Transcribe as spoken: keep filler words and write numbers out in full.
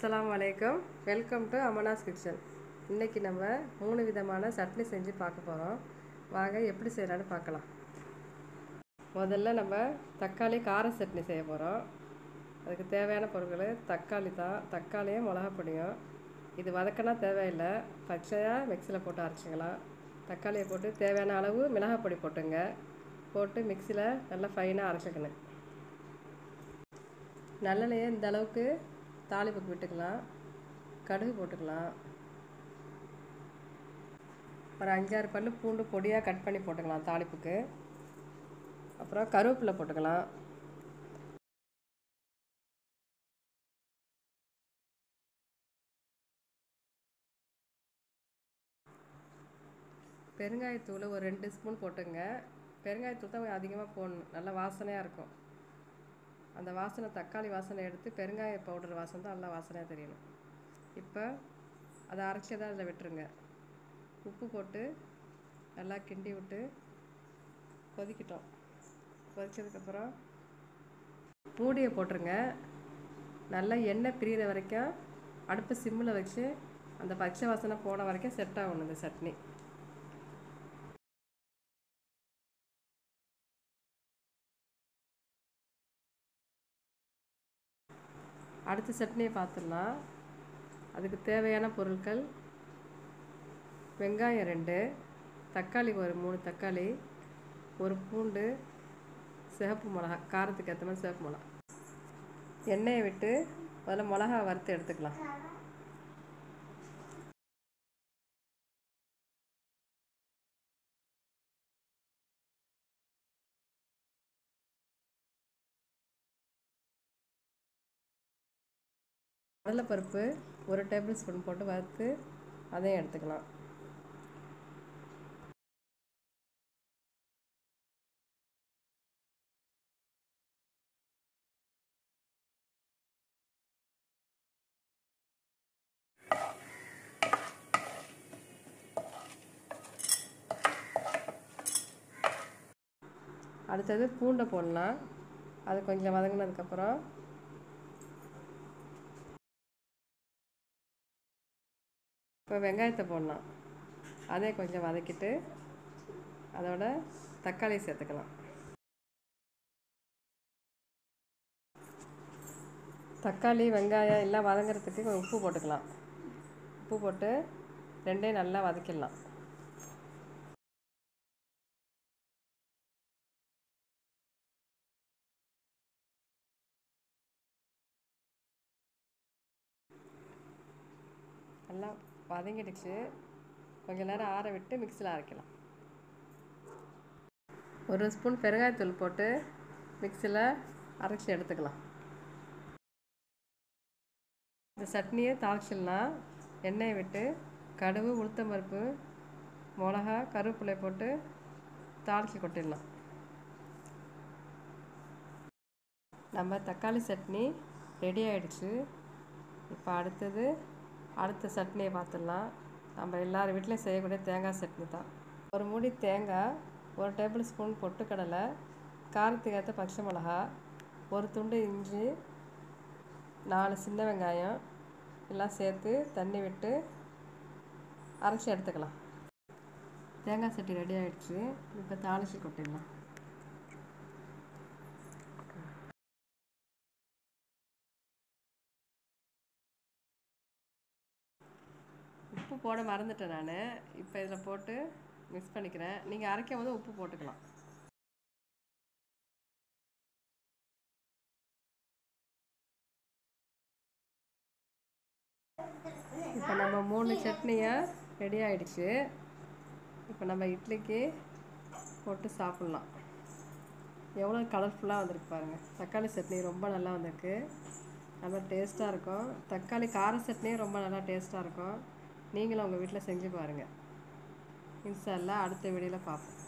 அஸ்ஸலாமு அலைக்கும். Welcome to Amana's kitchen. இன்றைக்கி நம்ம மூணு விதமான சட்னி செஞ்சு பார்க்க போகிறோம். வாங்க எப்படி செய்யலான்னு பார்க்கலாம். முதல்ல நம்ம தக்காளி கார சட்னி செய்ய போகிறோம். அதுக்கு தேவையான பொருட்கள் தக்காளி தான். தக்காளியும் மிளகாப்பொடியும். இது வதக்கினா தேவையில்லை, பச்சையாக மிக்சியில் போட்டு அரைச்சிக்கலாம். தக்காளியை போட்டு தேவையான அளவு மிளகாப்பொடி போட்டுங்க. போட்டு மிக்சியில் நல்லா ஃபைனாக அரைச்சிக்கணும். நல்லெண்ணெயை இந்த அளவுக்கு தாளிப்புக்கு விட்டுக்கலாம். கடுகு போட்டுக்கலாம். ஒரு அஞ்சாறு பல்லு பூண்டு பொடியாக கட் பண்ணி போட்டுக்கலாம் தாளிப்புக்கு. அப்புறம் கருவேப்பிலை போட்டுக்கலாம். பெருங்காயத்தூள் ஒரு ரெண்டு ஸ்பூன் போட்டுங்க. பெருங்காயத்தூள் தான் அதிகமாக போடணும், நல்லா வாசனையாக இருக்கும். அந்த வாசனை தக்காளி வாசனை எடுத்து பெருங்காய பவுடர் வாசனை தான் நல்லா வாசனையாக தெரியணும். இப்போ அதை அரைச்சதாக அதில் விட்டுருங்க. உப்பு போட்டு நல்லா கிண்டி விட்டு கொதிக்கிட்டோம். கொதிச்சதுக்கப்புறம் மூடியை போட்டுருங்க. நல்லா எண்ணெய் பிரிகிற வரைக்கும் அடுப்பு சிம்மில் வச்சு அந்த பச்சை வாசனை போன வரைக்கும் செட் ஆகணும் இந்த சட்னி. அடுத்த சட்னியை பார்த்துடலாம். அதுக்கு தேவையான பொருட்கள் வெங்காயம் ரெண்டு, தக்காளி ஒரு மூணு தக்காளி, ஒரு பூண்டு, சிவப்பு மிளகா, காரத்துக்கு ஏற்ற மாதிரி சிவப்பு மிளகா. எண்ணெயை விட்டு முதல்ல மிளகா வறுத்து எடுத்துக்கலாம். கடலைப்பருப்பு ஒரு டேபிள் ஸ்பூன் போட்டு வறுத்து அதையும் எடுத்துக்கலாம். அடுத்தது பூண்டை போடலாம். அது கொஞ்சம் வதங்கினதுக்கப்புறம் இப்போ வெங்காயத்தை போடலாம். அதே கொஞ்சம் வதக்கிட்டு அதோட தக்காளி சேர்த்துக்கலாம். தக்காளி வெங்காயம் எல்லாம் வதங்கிறதுக்கு கொஞ்சம் உப்பு போட்டுக்கலாம். உப்பு போட்டு ரெண்டையும் நல்லா வதக்கிடலாம். நல்லா வதங்கிடுச்சு. கொஞ்சம் நேரம் ஆற விட்டு மிக்சியில் அரைக்கலாம். ஒரு ஸ்பூன் பெருங்காயத்தூள் போட்டு மிக்சியில் அரைச்சி எடுத்துக்கலாம். இந்த சட்னியை தாளிச்சிடலாம். எண்ணெயை விட்டு கடுகு, உளுத்தம்பருப்பு, மிளகா, கருவேப்பிலை போட்டு தாளிச்சி கொட்டிடலாம். நம்ம தக்காளி சட்னி ரெடி ஆகிடுச்சு. இப்போ அடுத்தது அடுத்த சட்னியை பார்த்துடலாம். நம்ம எல்லார் வீட்லேயும் செய்யக்கூடிய தேங்காய் சட்னி தான். ஒரு மூடி தேங்காய், ஒரு டேபிள் ஸ்பூன் பொட்டுக்கடலை, காரத்துக்கு ஏற்ற பச்சை மிளகா, ஒரு துண்டு இஞ்சி, நாலு சின்ன வெங்காயம் எல்லாம் சேர்த்து தண்ணி விட்டு அரைச்சி எடுத்துக்கலாம். தேங்காய் சட்னி ரெடி ஆகிடுச்சு. இப்போ தாளிச்சு கொட்டிடலாம். உப்பு போட மறந்துட்டேன் நான். இப்போ இதில் போட்டு மிக்ஸ் பண்ணிக்கிறேன். நீங்கள் அரைக்கும் போது உப்பு போட்டுக்கலாம். இப்போ நம்ம மூணு சட்னியாக ரெடி ஆகிடுச்சு. இப்போ நம்ம இட்லிக்கு போட்டு சாப்பிட்லாம். எவ்வளோ கலர்ஃபுல்லாக வந்திருக்கு பாருங்கள். தக்காளி சட்னி ரொம்ப நல்லா வந்திருக்கு, நல்லா டேஸ்ட்டாக இருக்கும். தக்காளி கார சட்னியும் ரொம்ப நல்லா டேஸ்ட்டாக இருக்கும். நீங்களும் உங்கள் வீட்டில் செஞ்சு பாருங்கள். இன்ஷா அல்லாஹ் அடுத்த வீடியோவில் பார்ப்போம்.